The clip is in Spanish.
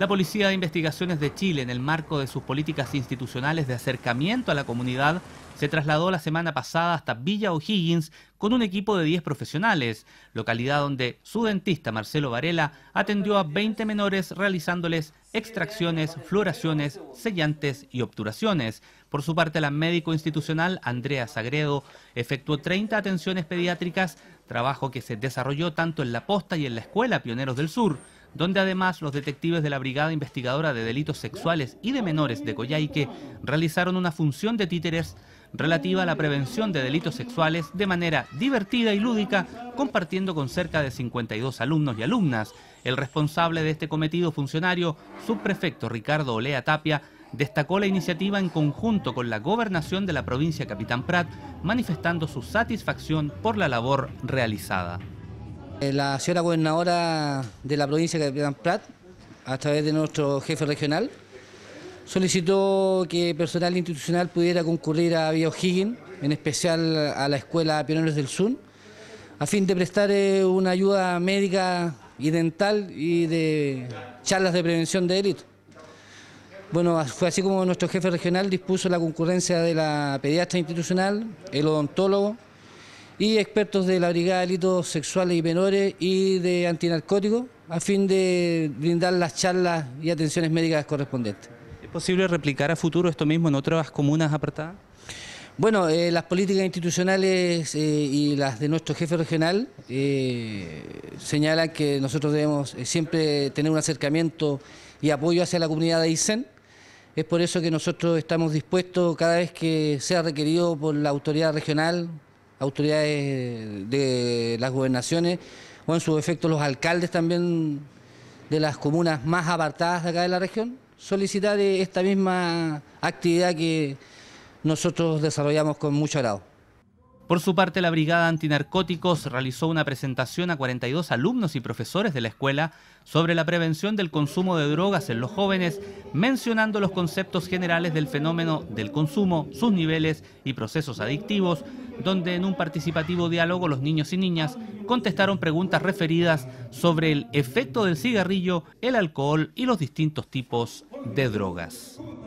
La Policía de Investigaciones de Chile, en el marco de sus políticas institucionales de acercamiento a la comunidad, se trasladó la semana pasada hasta Villa O'Higgins con un equipo de 10 profesionales, localidad donde su dentista Marcelo Varela atendió a 20 menores realizándoles extracciones, fluoraciones, sellantes y obturaciones. Por su parte, la médico institucional Andrea Sagredo efectuó 30 atenciones pediátricas, trabajo que se desarrolló tanto en La Posta y en la Escuela Pioneros del Sur, donde además los detectives de la Brigada Investigadora de Delitos Sexuales y de Menores de Coyhaique realizaron una función de títeres relativa a la prevención de delitos sexuales de manera divertida y lúdica, compartiendo con cerca de 52 alumnos y alumnas. El responsable de este cometido funcionario, subprefecto Ricardo Olea Tapia, destacó la iniciativa en conjunto con la gobernación de la provincia Capitán Prat, manifestando su satisfacción por la labor realizada. La señora gobernadora de la provincia de Capitán Prat, a través de nuestro jefe regional, solicitó que personal institucional pudiera concurrir a Villa O'Higgins, en especial a la Escuela Pioneros del Sur, a fin de prestar una ayuda médica y dental y de charlas de prevención de delitos. Bueno, fue así como nuestro jefe regional dispuso la concurrencia de la pediatra institucional, el odontólogo, y expertos de la Brigada de Delitos Sexuales y Menores y de Antinarcóticos, a fin de brindar las charlas y atenciones médicas correspondientes. ¿Es posible replicar a futuro esto mismo en otras comunas apartadas? Bueno, las políticas institucionales y las de nuestro jefe regional señalan que nosotros debemos siempre tener un acercamiento y apoyo hacia la comunidad de Aysén. Es por eso que nosotros estamos dispuestos, cada vez que sea requerido por la autoridad regional, autoridades de las gobernaciones o en su efecto los alcaldes también de las comunas más apartadas de acá de la región, solicitar esta misma actividad que nosotros desarrollamos con mucho agrado. Por su parte, la Brigada Antinarcóticos realizó una presentación a 42 alumnos y profesores de la escuela sobre la prevención del consumo de drogas en los jóvenes, mencionando los conceptos generales del fenómeno del consumo, sus niveles y procesos adictivos, donde en un participativo diálogo los niños y niñas contestaron preguntas referidas sobre el efecto del cigarrillo, el alcohol y los distintos tipos de drogas.